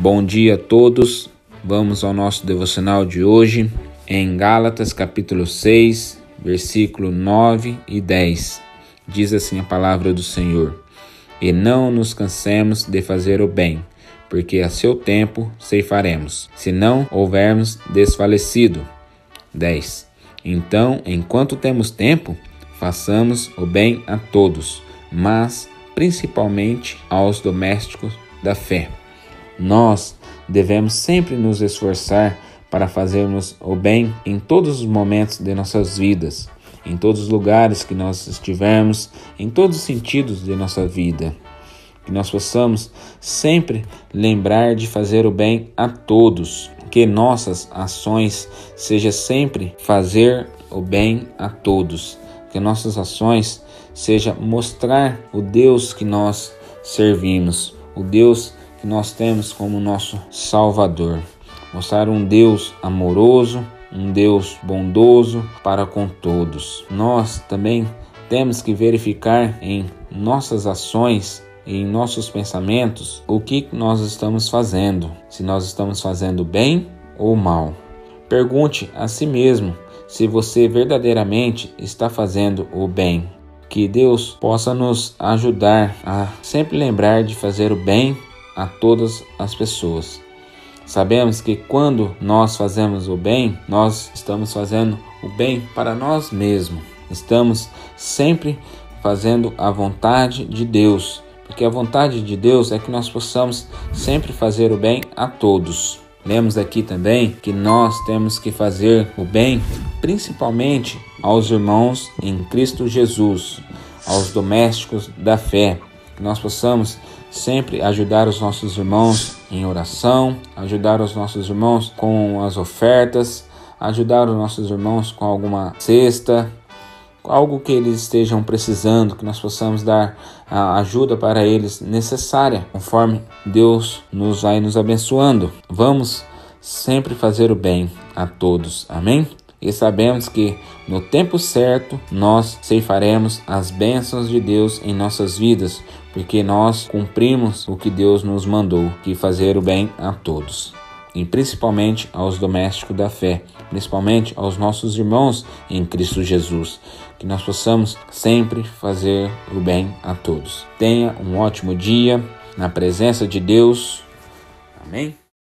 Bom dia a todos. Vamos ao nosso devocional de hoje, em Gálatas capítulo 6, versículo 9 e 10. Diz assim a palavra do Senhor: E não nos cansemos de fazer o bem, porque a seu tempo ceifaremos, se não houvermos desfalecido. 10. Então, enquanto temos tempo, façamos o bem a todos, mas principalmente aos domésticos da fé. Nós devemos sempre nos esforçar para fazermos o bem em todos os momentos de nossas vidas, em todos os lugares que nós estivermos, em todos os sentidos de nossa vida. Que nós possamos sempre lembrar de fazer o bem a todos, que nossas ações sejam sempre fazer o bem a todos, que nossas ações sejam mostrar o Deus que nós servimos, o Deus que nós temos como nosso Salvador. Mostrar um Deus amoroso, um Deus bondoso para com todos. Nós também temos que verificar em nossas ações e em nossos pensamentos o que nós estamos fazendo, se nós estamos fazendo bem ou mal. Pergunte a si mesmo se você verdadeiramente está fazendo o bem. Que Deus possa nos ajudar a sempre lembrar de fazer o bem a todas as pessoas. Sabemos que quando nós fazemos o bem, nós estamos fazendo o bem para nós mesmos. Estamos sempre fazendo a vontade de Deus, porque a vontade de Deus é que nós possamos sempre fazer o bem a todos. Lemos aqui também que nós temos que fazer o bem principalmente aos irmãos em Cristo Jesus, aos domésticos da fé. Que nós possamos sempre ajudar os nossos irmãos em oração, ajudar os nossos irmãos com as ofertas, ajudar os nossos irmãos com alguma cesta, algo que eles estejam precisando, que nós possamos dar a ajuda para eles necessária, conforme Deus nos vai nos abençoando. Vamos sempre fazer o bem a todos. Amém? E sabemos que no tempo certo nós ceifaremos as bênçãos de Deus em nossas vidas, porque nós cumprimos o que Deus nos mandou, que fazer o bem a todos, e principalmente aos domésticos da fé, principalmente aos nossos irmãos em Cristo Jesus, que nós possamos sempre fazer o bem a todos. Tenha um ótimo dia na presença de Deus. Amém?